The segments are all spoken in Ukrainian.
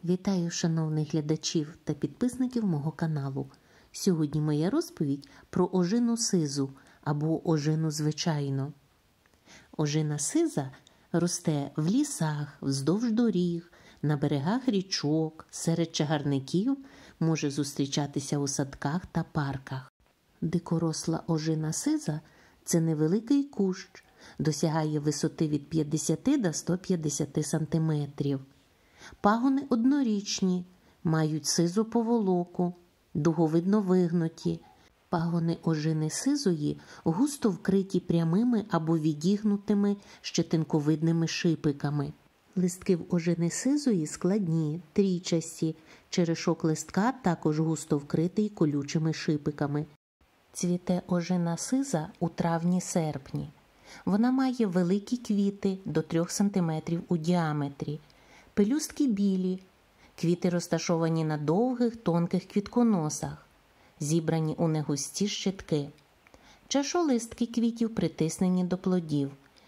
Вітаю шановних глядачів та підписників мого каналу. Сьогодні моя розповідь про ожину сизу або ожину звичайну. Ожина сиза росте в лісах, вздовж доріг, на берегах річок, серед чагарників, може зустрічатися у садках та парках. Дикоросла ожина сиза – це невеликий кущ, досягає висоти від 50 до 150 см. Пагони однорічні, мають сизу поволоку, дуговидно вигнуті. Пагони ожини сизої густо вкриті прямими або відігнутими щетинковидними шипиками. Листки в ожини сизої складні, трійчасті, черешок листка також густо вкритий колючими шипиками. Цвіте ожина сиза у травні-серпні. Вона має великі квіти до 3 см у діаметрі. Пелюстки білі, квіти розташовані на довгих, тонких квітконосах, зібрані у негусті щитки. Чашолистки квітів притиснені до плодів.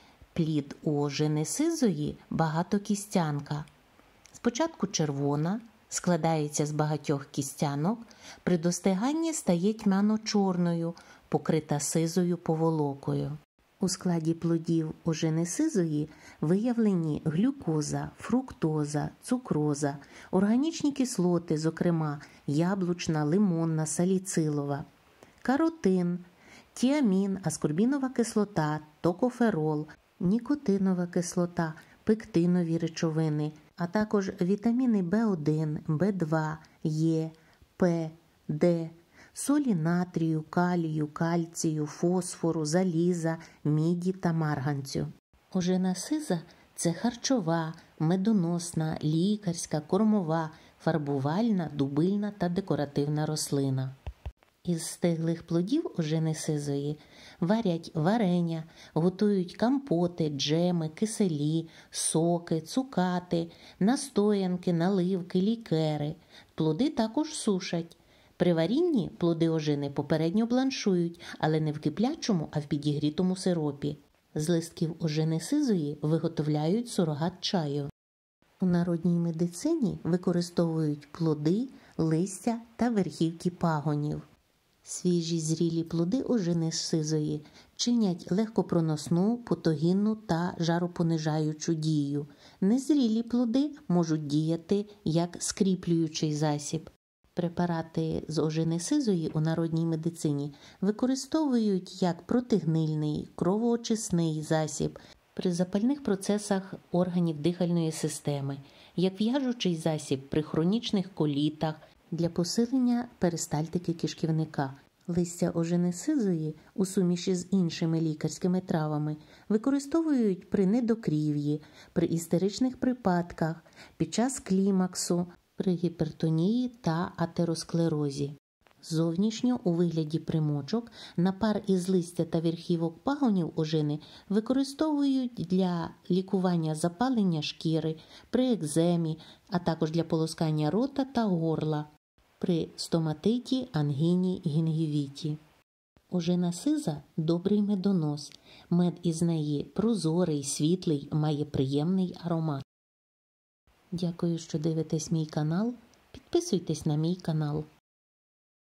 Плід у ожини сизої багатокістянка. Спочатку червона, складається з багатьох кістянок, при достиганні стає тьмяно-чорною, покрита сизою поволокою. У складі плодів ожини сизої виявлені глюкоза, фруктоза, цукроза, органічні кислоти, зокрема яблучна, лимонна, саліцилова, каротин, тіамін, аскорбінова кислота, токоферол, нікотинова кислота, пектинові речовини, а також вітаміни В1, В2, Е, П, Д, солі натрію, калію, кальцію, фосфору, заліза, міді та марганцю. Ожина сиза – це харчова, медоносна, лікарська, кормова, фарбувальна, дубильна та декоративна рослина. Із стиглих плодів ожини сизої варять варення, готують компоти, джеми, киселі, соки, цукати, настоянки, наливки, лікери. Плоди також сушать. При варінні плоди ожини попередньо бланшують, але не в киплячому, а в підігрітому сиропі. З листків ожини сизої виготовляють сурогат чаю. У народній медицині використовують плоди, листя та верхівки пагонів. Свіжі зрілі плоди ожини сизої чинять легкопроносну, патогінну та жаропонижаючу дію. Незрілі плоди можуть діяти як скріплюючий засіб. Препарати з ожини сизої у народній медицині використовують як протигнильний, кровоочисний засіб при запальних процесах органів дихальної системи, як в'яжучий засіб при хронічних колітах, для посилення перистальтики кишківника. Листя ожини сизої у суміші з іншими лікарськими травами використовують при недокрів'ї, при істеричних припадках, під час клімаксу, при гіпертонії та атеросклерозі. Зовнішньо у вигляді примочок напар із листя та верхівок пагонів ожини використовують для лікування запалення шкіри, при екземі, а також для полоскання рота та горла, при стоматиті, ангіні, гінгівіті. Ожина сиза – добрий медонос. Мед із неї прозорий, світлий, має приємний аромат. Дякую, що дивитесь мій канал. Підписуйтесь на мій канал.